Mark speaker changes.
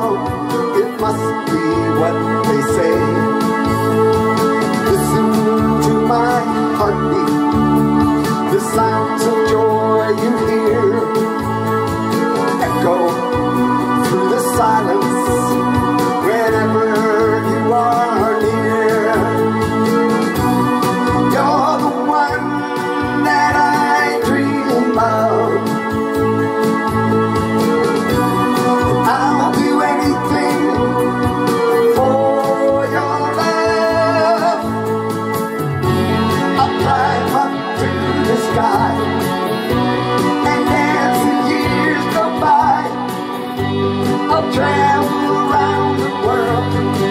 Speaker 1: song, it must be what they say. Listen to my heartbeat, the sounds of joy you hear echo through the silence whenever you are near. You're the one that I dream of. I'll do anything for your love. I'll climb up to the sky, and as the years go by, I'll travel around the world